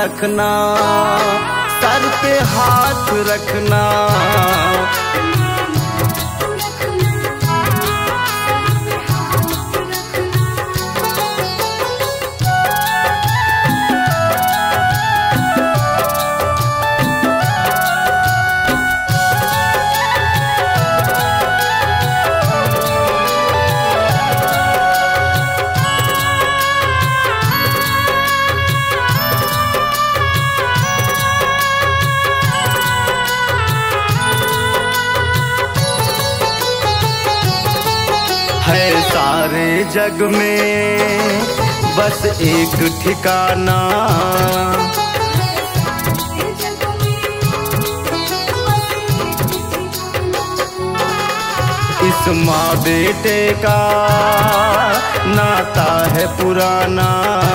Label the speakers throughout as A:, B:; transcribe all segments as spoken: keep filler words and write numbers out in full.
A: रखना, सर पे हाथ रखना। है सारे जग में बस एक ठिकाना, इस माँ बेटे का नाता है पुराना।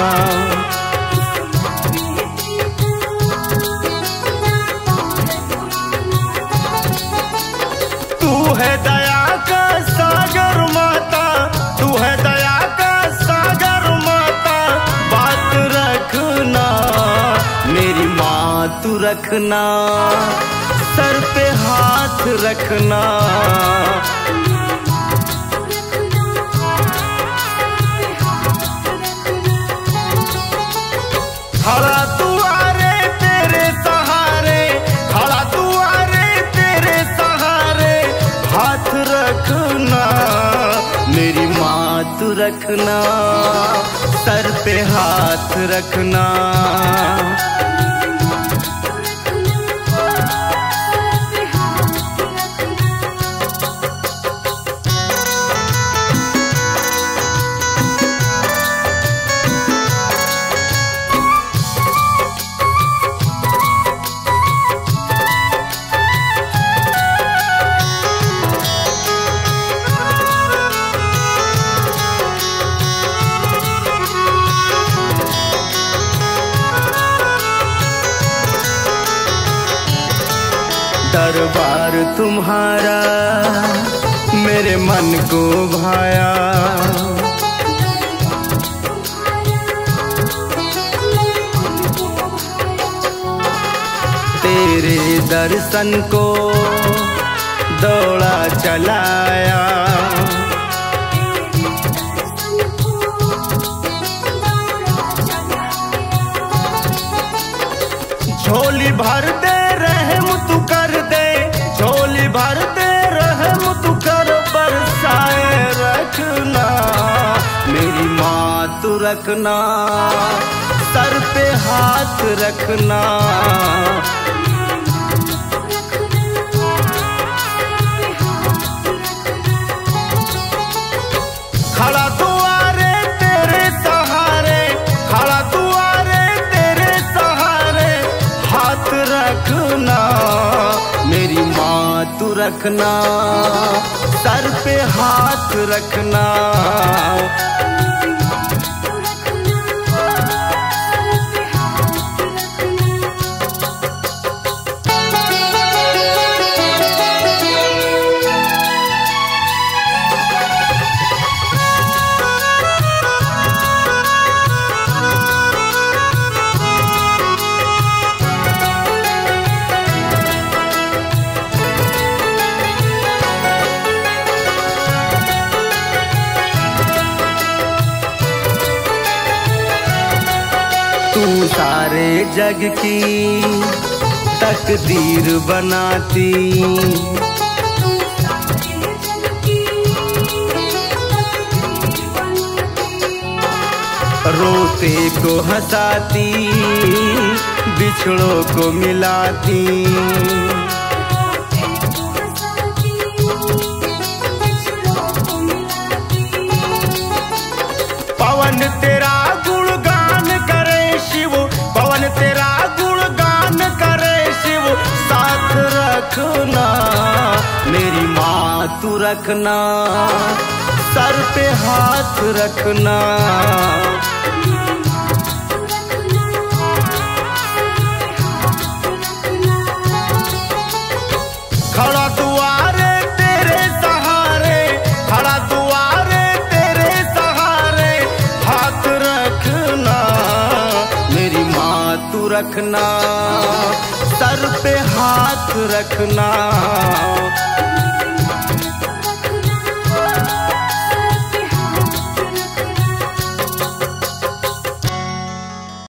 A: तू है दया का सागर माता, तू है दया का सागर माता, बात रखना मेरी माँ तू रखना, सर पे हाथ रखना। खड़ा तू आरे तेरे सहारे, खड़ा तू आरे तेरे सहारे, हाथ रखना मेरी माँ तू रखना, सर पे हाथ रखना। दरबार तुम्हारा मेरे मन को भाया, तेरे दर्शन को दौड़ा चलाया। झोली भर दे रहम तू कर दे, झोली भर दे रहम तू कर, बरसाए रखना मेरी माँ तू रखना, सर पे हाथ रखना। खड़ा तू आरे तेरे सहारे, खड़ा तू आरे तेरे सहारे, हाथ रखना मेरी माँ तू रखना, सर पे हाथ रखना। तू सारे जग की तकदीर बनाती, रोते को हंसाती, बिछड़ों को मिलाती। पवन तेरा गुणगान करे शिव, पवन तेरा गुणगान करे शिव, साथ रखना मेरी माँ तू रखना, सर पे हाथ रखना। खड़ा दुआरे तेरे सहारे, खड़ा दुआरे तेरे सहारे, हाथ रखना मेरी माँ तू रखना, सर पे हाथ रखना।